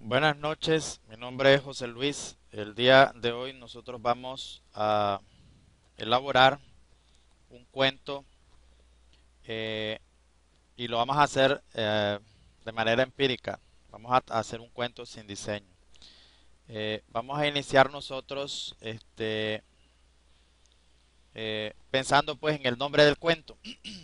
Buenas noches, mi nombre es José Luis. El día de hoy nosotros vamos a elaborar un cuento eh, y lo vamos a hacer de manera empírica. Vamos a hacer un cuento sin diseño. Vamos a iniciar nosotros pensando pues en el nombre del cuento.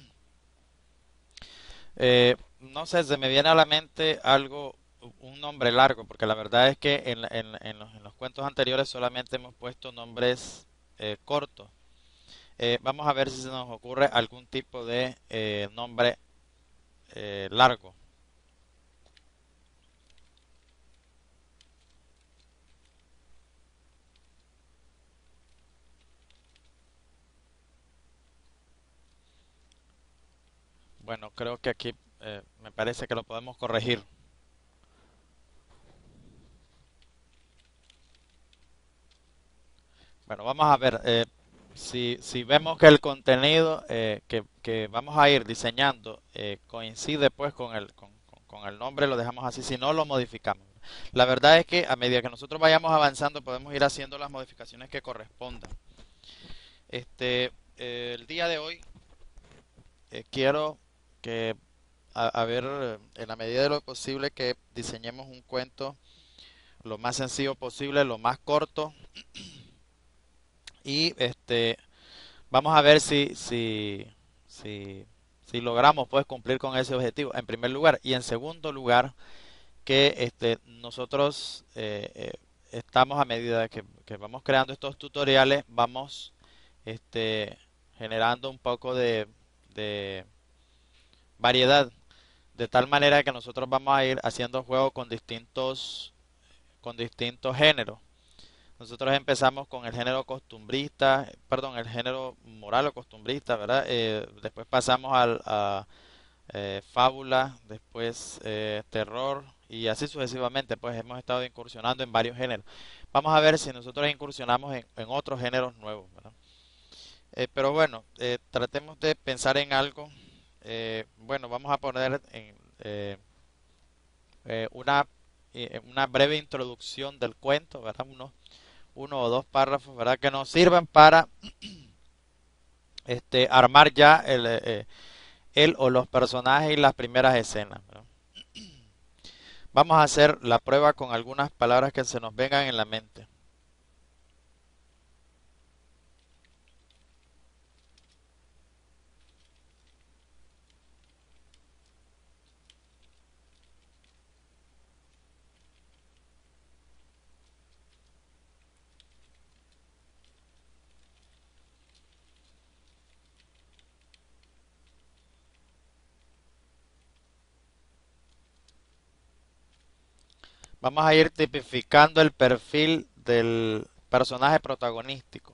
No sé, se me viene a la mente algo, un nombre largo, porque la verdad es que en los cuentos anteriores solamente hemos puesto nombres cortos. Vamos a ver si se nos ocurre algún tipo de nombre largo. Bueno, creo que aquí me parece que lo podemos corregir. Bueno, vamos a ver. Si vemos que el contenido que vamos a ir diseñando coincide pues con el nombre, lo dejamos así. Si no, lo modificamos. La verdad es que a medida que nosotros vayamos avanzando, podemos ir haciendo las modificaciones que correspondan. El día de hoy quiero que a ver, en la medida de lo posible, que diseñemos un cuento lo más sencillo posible, lo más corto y vamos a ver si, si logramos pues cumplir con ese objetivo en primer lugar y en segundo lugar que nosotros estamos a medida que vamos creando estos tutoriales, vamos este, generando un poco de variedad, de tal manera que nosotros vamos a ir haciendo juegos con distintos géneros. Nosotros empezamos con el género costumbrista, perdón, el género moral o costumbrista, ¿verdad? Después pasamos a fábula, después terror y así sucesivamente, pues hemos estado incursionando en varios géneros. Vamos a ver si nosotros incursionamos en otros géneros nuevos, ¿verdad? Pero bueno, tratemos de pensar en algo. Bueno, vamos a poner en una breve introducción del cuento, ¿verdad? Uno o dos párrafos, ¿verdad? Que nos sirvan para armar ya el o los personajes y las primeras escenas, ¿verdad? Vamos a hacer la prueba con algunas palabras que se nos vengan en la mente. Vamos a ir tipificando el perfil del personaje protagonístico.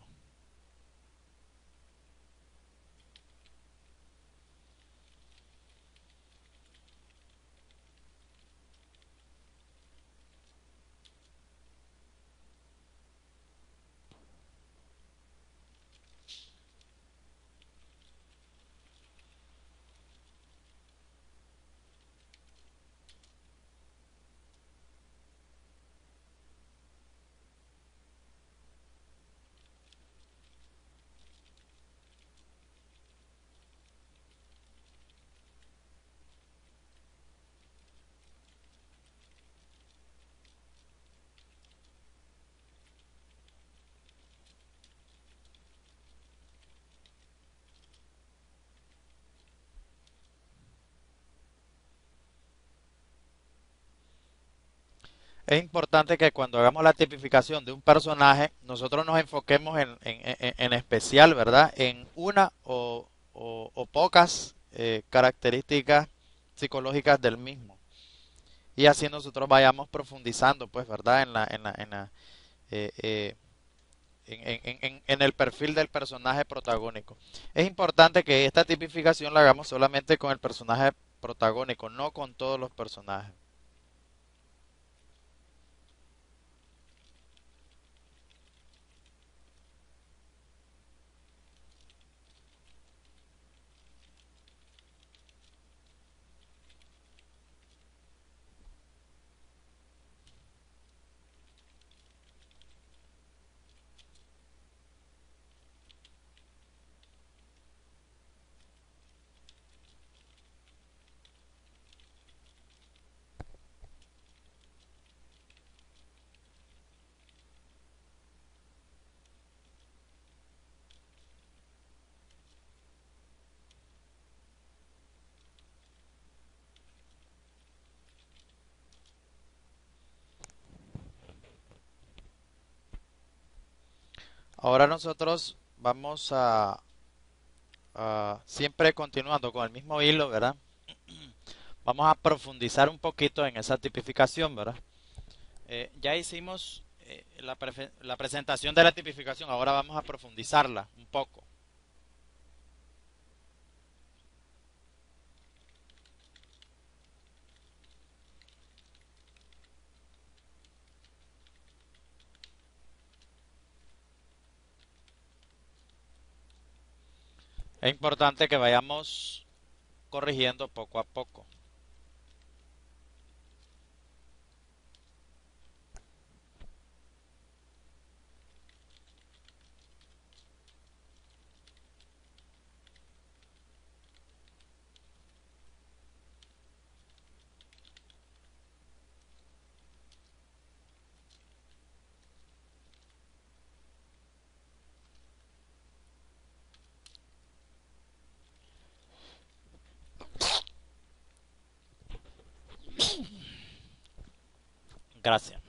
Es importante que cuando hagamos la tipificación de un personaje, nosotros nos enfoquemos en especial, ¿verdad? En una o pocas características psicológicas del mismo. Y así nosotros vayamos profundizando, pues, ¿verdad? Eh, eh, en el perfil del personaje protagónico. Es importante que esta tipificación la hagamos solamente con el personaje protagónico, no con todos los personajes. Ahora nosotros vamos a siempre continuando con el mismo hilo, ¿verdad? Vamos a profundizar un poquito en esa tipificación, ¿verdad? Ya hicimos la presentación de la tipificación, ahora vamos a profundizarla un poco. Es importante que vayamos corrigiendo poco a poco. Gracias.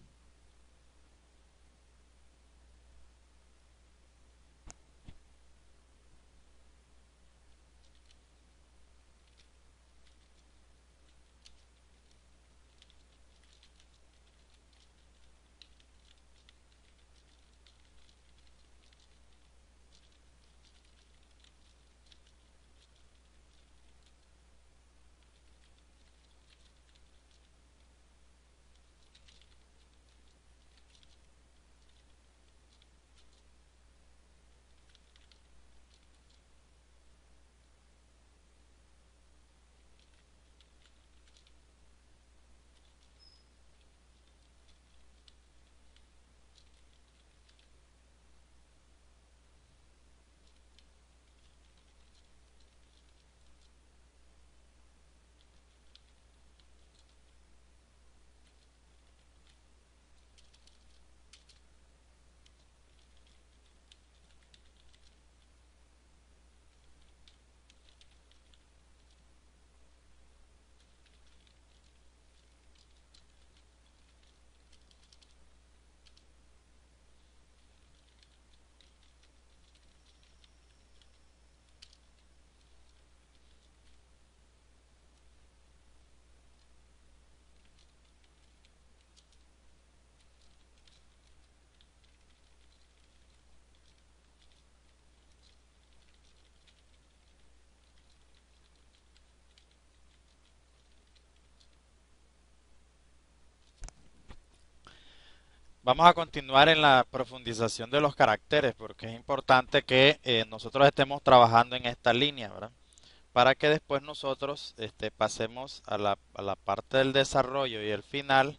Vamos a continuar en la profundización de los caracteres porque es importante que nosotros estemos trabajando en esta línea, ¿verdad? Para que después nosotros pasemos a la parte del desarrollo y el final,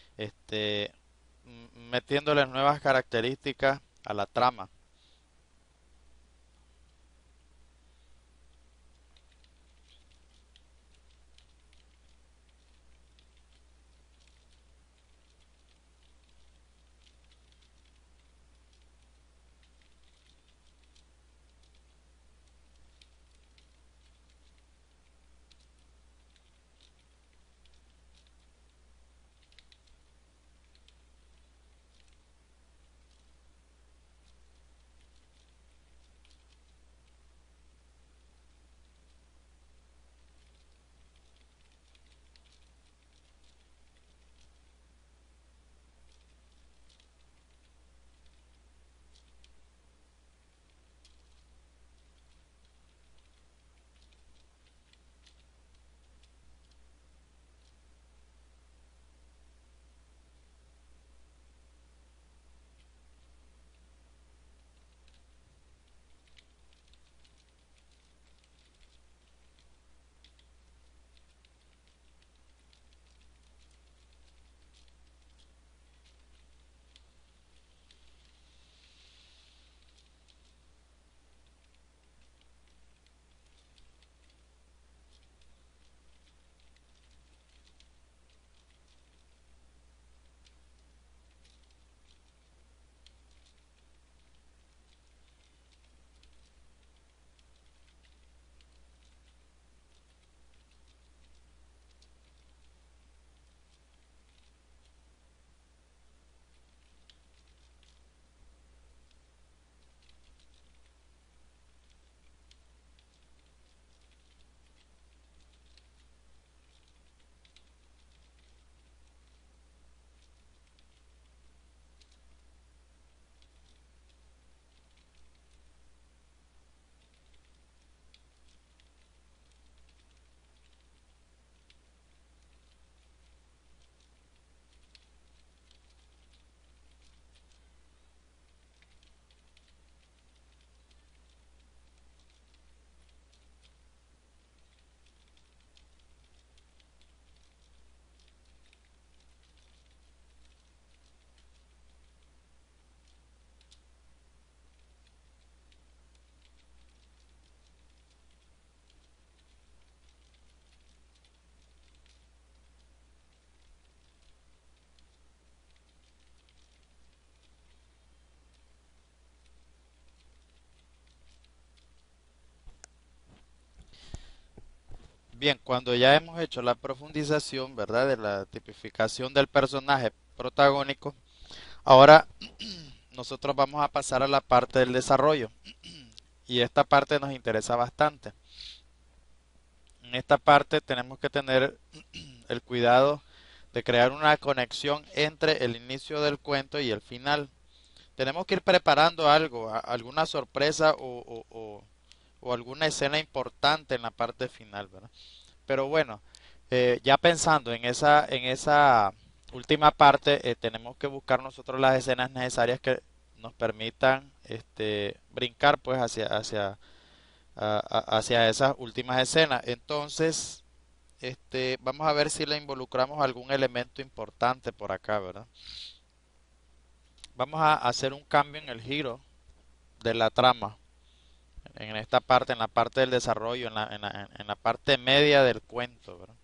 metiéndole nuevas características a la trama. Bien, cuando ya hemos hecho la profundización, ¿verdad? De la tipificación del personaje protagónico, ahora nosotros vamos a pasar a la parte del desarrollo. Y esta parte nos interesa bastante. En esta parte tenemos que tener el cuidado de crear una conexión entre el inicio del cuento y el final. Tenemos que ir preparando algo, alguna sorpresa o alguna escena importante en la parte final, ¿verdad? Pero bueno, ya pensando en esa última parte, tenemos que buscar nosotros las escenas necesarias que nos permitan brincar pues hacia esas últimas escenas. Entonces, vamos a ver si le involucramos algún elemento importante por acá, ¿verdad? Vamos a hacer un cambio en el giro de la trama, en esta parte, en la parte del desarrollo, en la parte media del cuento, ¿verdad?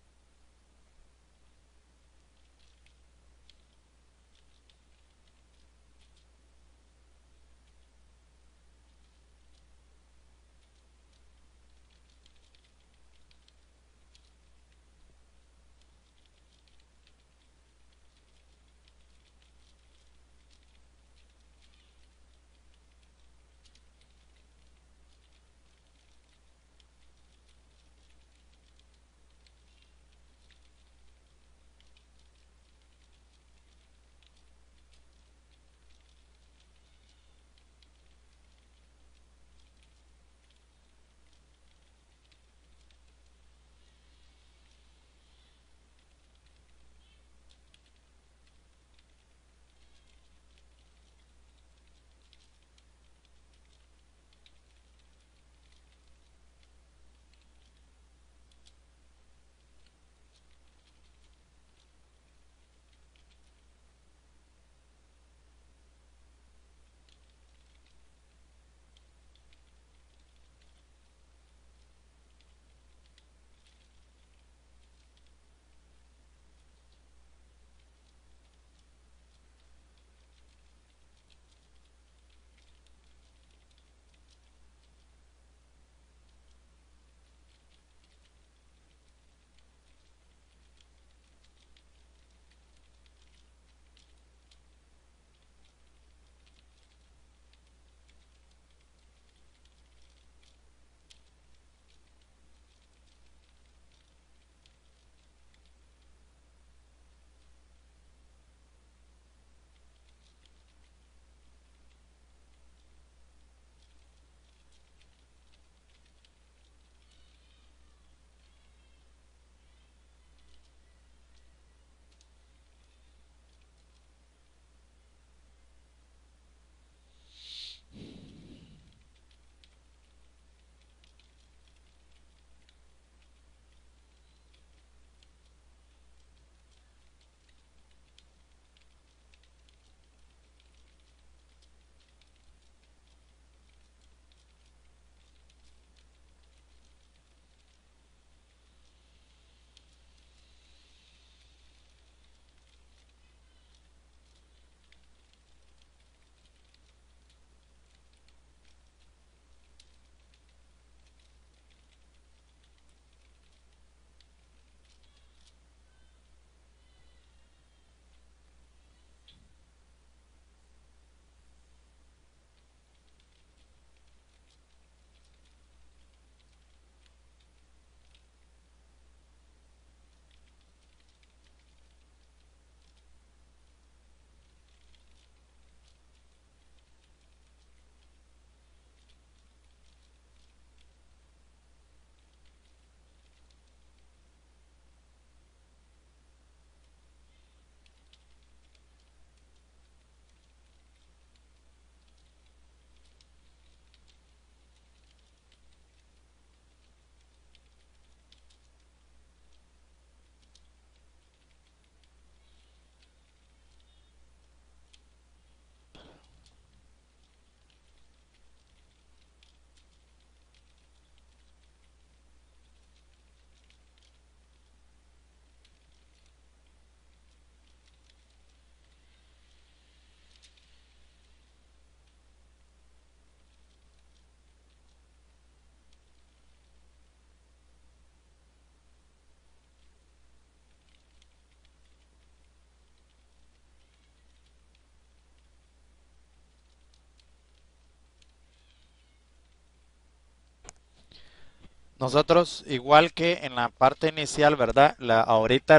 Nosotros, igual que en la parte inicial, ¿verdad? Ahorita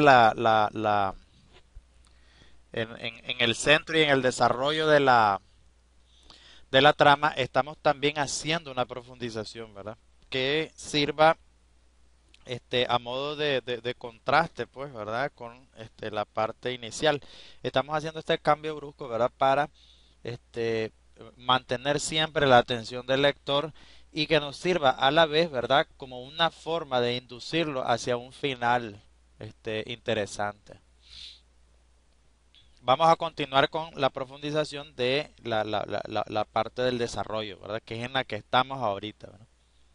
en el centro y en el desarrollo de la trama, estamos también haciendo una profundización, ¿verdad? Que sirva a modo de contraste, pues, ¿verdad? Con la parte inicial. Estamos haciendo este cambio brusco, ¿verdad? Para este, mantener siempre la atención del lector y que nos sirva a la vez, ¿verdad? Como una forma de inducirlo hacia un final interesante. Vamos a continuar con la profundización de la parte del desarrollo, ¿verdad? Que es en la que estamos ahorita, ¿verdad?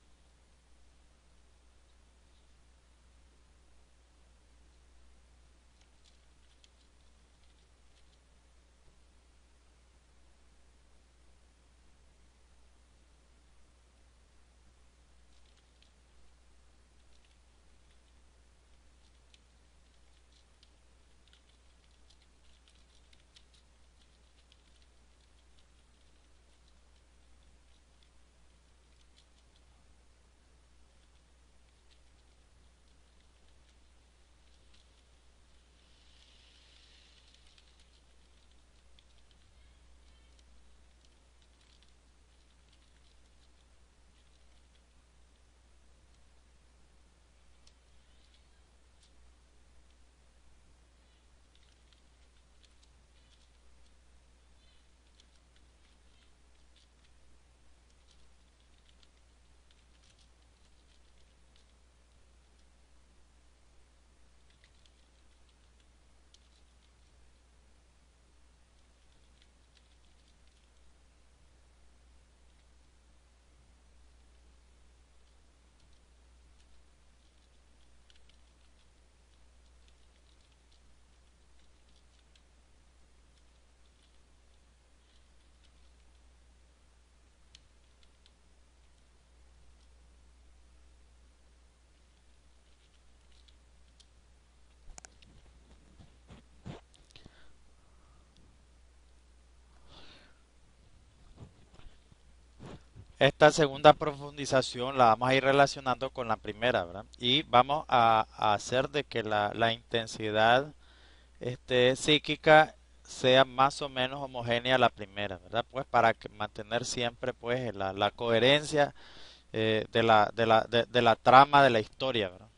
Esta segunda profundización la vamos a ir relacionando con la primera, ¿verdad? Y vamos a hacer de que la intensidad psíquica sea más o menos homogénea a la primera, ¿verdad? Pues para mantener siempre pues la coherencia de la trama de la historia, ¿verdad?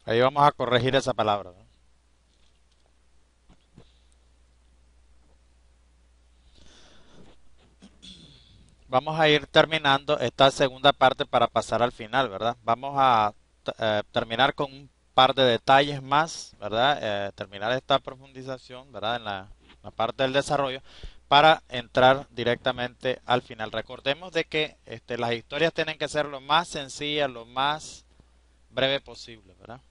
Ahí vamos a corregir esa palabra, ¿no? Vamos a ir terminando esta segunda parte para pasar al final, ¿verdad? Vamos a terminar con un par de detalles más, ¿verdad? Terminar esta profundización, ¿verdad? En la parte del desarrollo para entrar directamente al final. Recordemos de que las historias tienen que ser lo más sencillas, lo más breve posible, ¿verdad?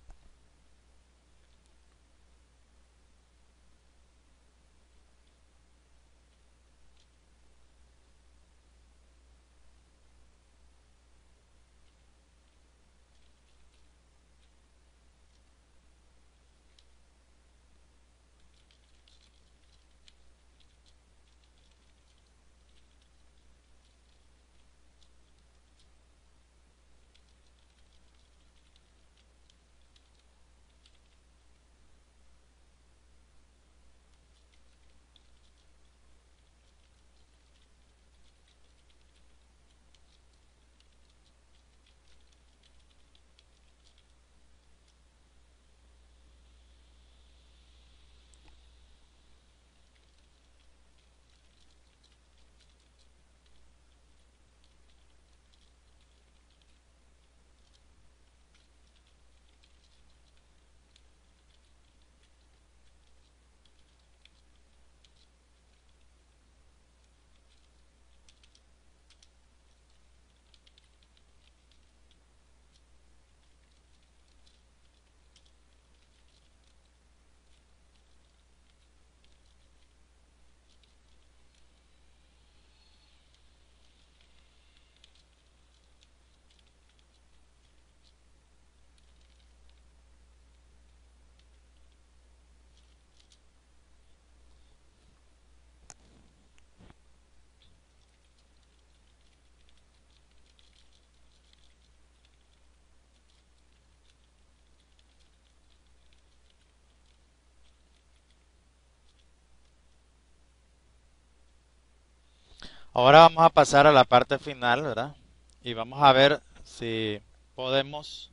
Ahora vamos a pasar a la parte final, ¿verdad? Y vamos a ver si podemos.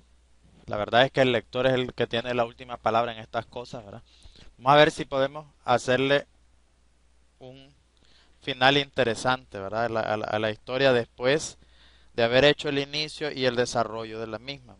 La verdad es que el lector es el que tiene la última palabra en estas cosas, ¿verdad? Vamos a ver si podemos hacerle un final interesante, ¿verdad? A la historia después de haber hecho el inicio y el desarrollo de la misma.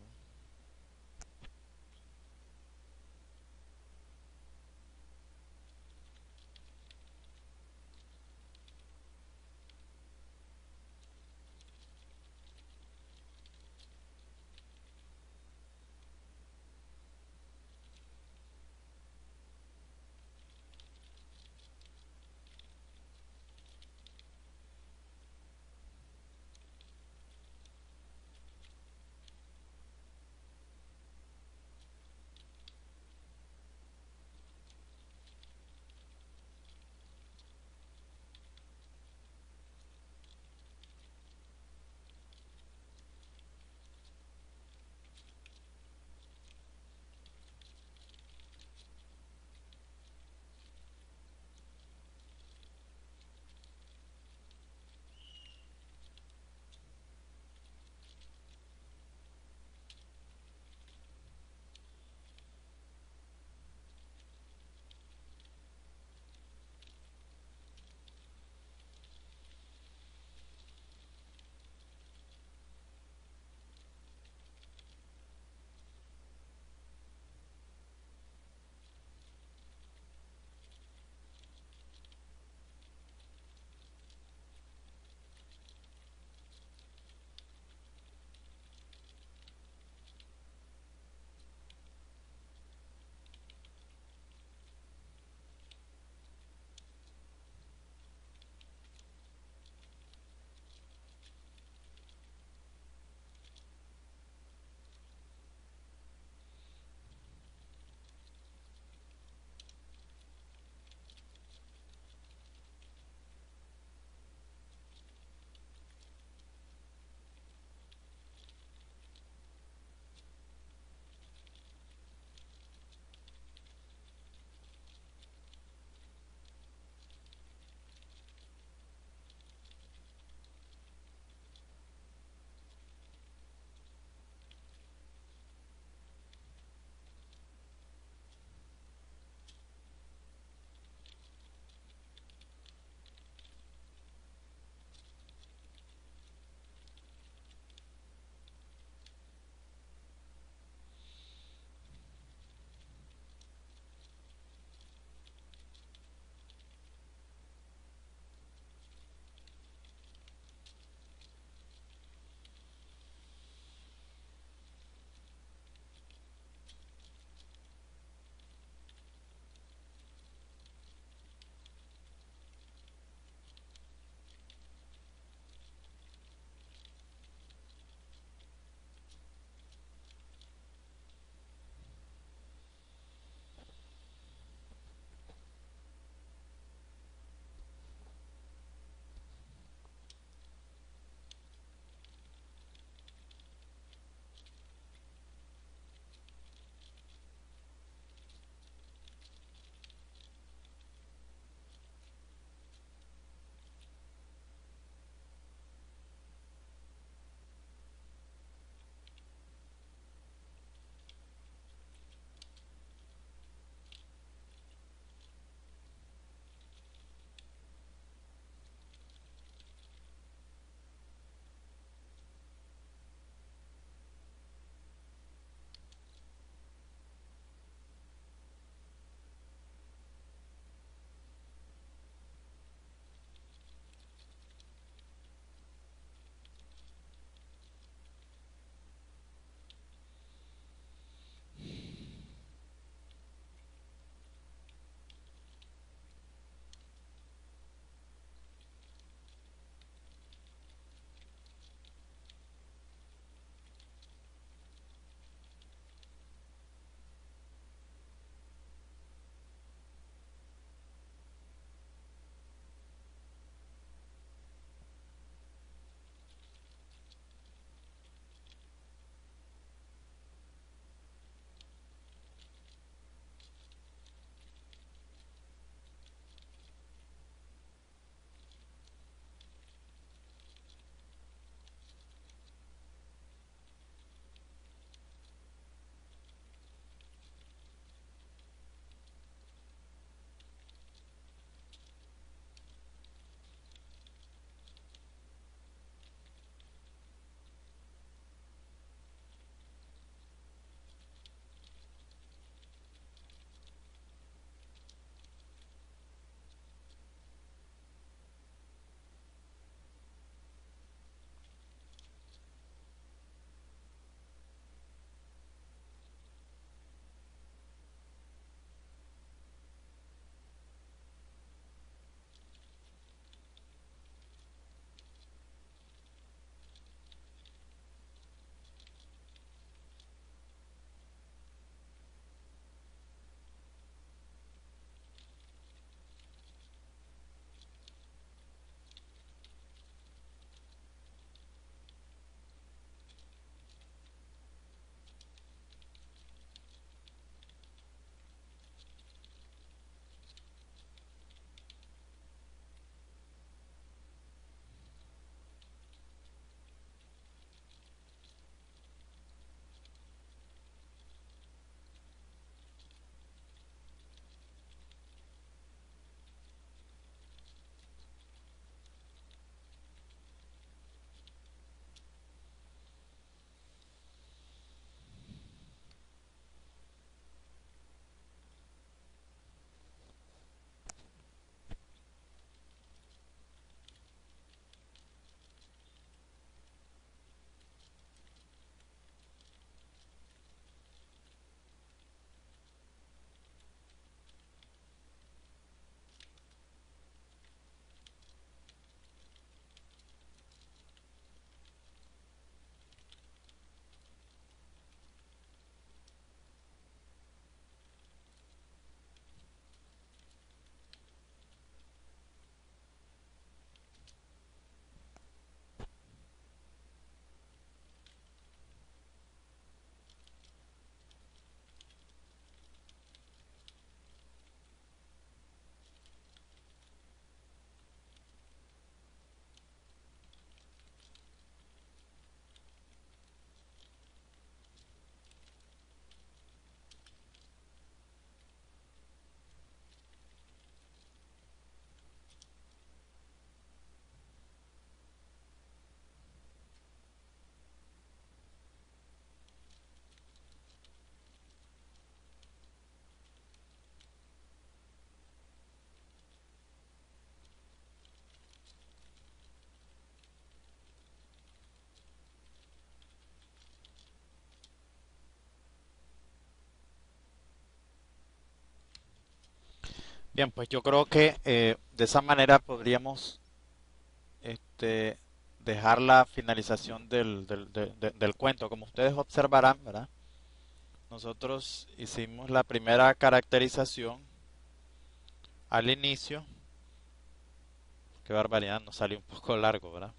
Bien, pues yo creo que de esa manera podríamos este, dejar la finalización del cuento. Como ustedes observarán, ¿verdad? Nosotros hicimos la primera caracterización al inicio. Qué barbaridad, nos salió un poco largo, ¿verdad?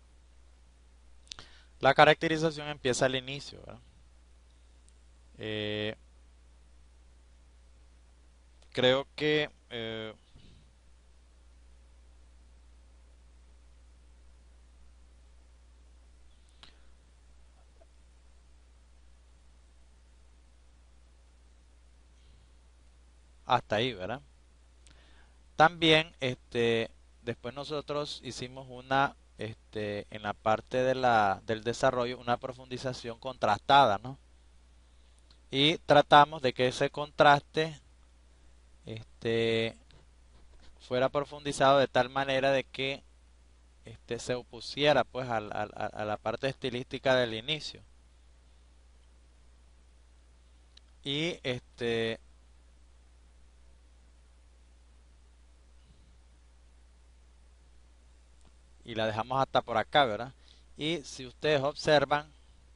La caracterización empieza al inicio, ¿verdad? Eh, creo que hasta ahí, ¿verdad? También, después nosotros hicimos en la parte del desarrollo, una profundización contrastada, ¿no? Y tratamos de que ese contraste, este, fuera profundizado de tal manera de que, se opusiera, pues, a la parte estilística del inicio. Y, y la dejamos hasta por acá, ¿verdad? Y si ustedes observan,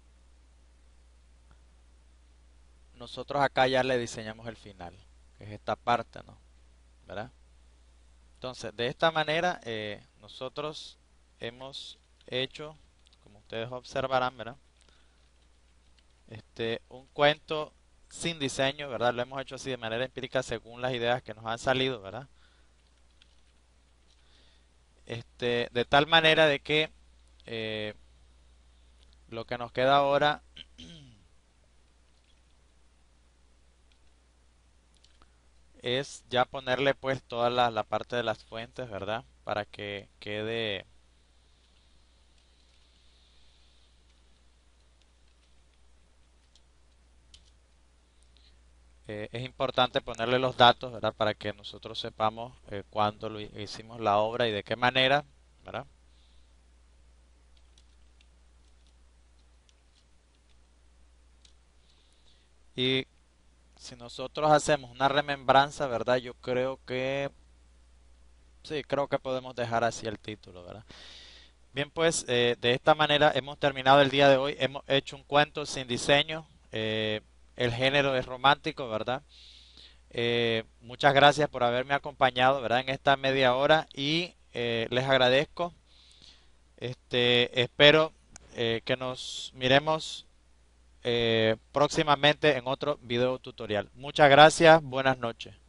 nosotros acá ya le diseñamos el final, que es esta parte, ¿no? ¿Verdad? Entonces, de esta manera, nosotros hemos hecho, como ustedes observarán, ¿verdad? Un cuento sin diseño, ¿verdad? Lo hemos hecho así de manera empírica según las ideas que nos han salido, ¿verdad? De tal manera de que eh, lo que nos queda ahora es ya ponerle pues toda la parte de las fuentes, ¿verdad? Para que quede. Es importante ponerle los datos, ¿verdad? Para que nosotros sepamos cuándo hicimos la obra y de qué manera, ¿verdad? Y si nosotros hacemos una remembranza, ¿verdad? Yo creo que sí, creo que podemos dejar así el título, ¿verdad? Bien, pues de esta manera hemos terminado el día de hoy. Hemos hecho un cuento sin diseño. El género es romántico, ¿verdad? Muchas gracias por haberme acompañado, ¿verdad? En esta media hora y les agradezco. Espero que nos miremos próximamente en otro video tutorial. Muchas gracias, buenas noches.